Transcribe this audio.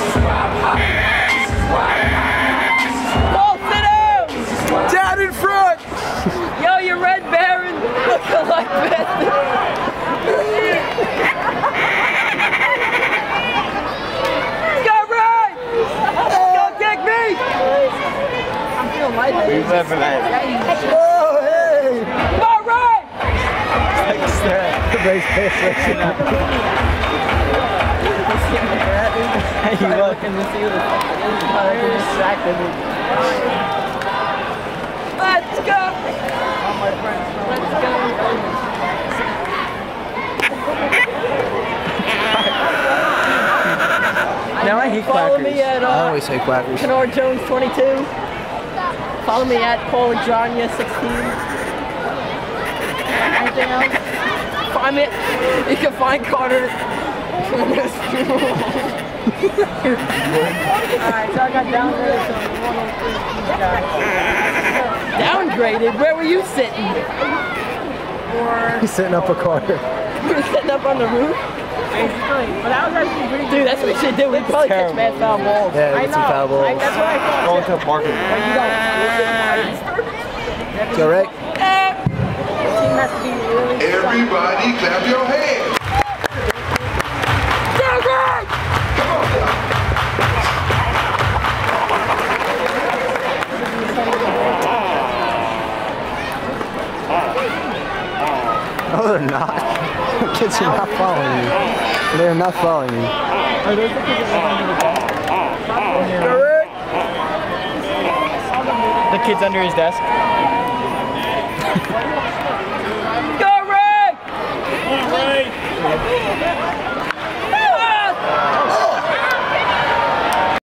Paul, sit down! Down in front! Yo, you Red Baron! Look like bastard! Go Ray! Go kick me! I'm feeling light. Oh, hey! Come on, Ray! Everybody's pissed. Hey, you looking to see what distracted me. Let's go! All my friends, let's go! Now I hate Follow quackers. me at I always hate quackers. Kennard Jones 22. Follow me at Paul Jonya 16. Anything else? Find me. You can find Carter. Alright, so I got downgraded to 103. Downgraded? Where were you sitting? He's sitting up a corner. You were sitting up on the roof? But that was actually pretty good. Dude, that's what we should do. We'd probably catch bad foul balls. Yeah, get some foul balls. That's what I thought. Go into a parking lot. Go right. Team has to be really Everybody clap your hands. No, they're not. The kids are not following you. They are not following you. Are those the kids that live under the ball? The kid's under his desk. Go, Ray! Ray!